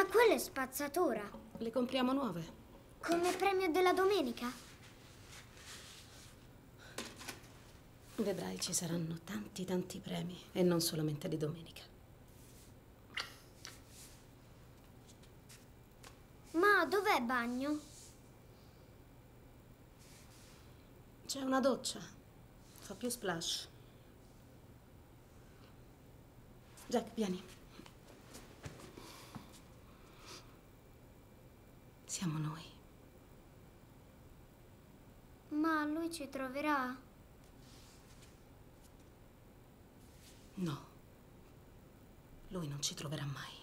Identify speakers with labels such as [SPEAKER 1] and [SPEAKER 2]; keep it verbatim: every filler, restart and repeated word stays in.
[SPEAKER 1] quella è spazzatura.
[SPEAKER 2] Le compriamo nuove.
[SPEAKER 1] Come premio della domenica?
[SPEAKER 2] Vedrai, ci saranno tanti tanti premi e non solamente di domenica.
[SPEAKER 1] Ma dov'è bagno?
[SPEAKER 2] C'è una doccia. Fa più splash. Jack, vieni. Siamo noi.
[SPEAKER 1] Ma lui ci troverà?
[SPEAKER 2] No. Lui non ci troverà mai.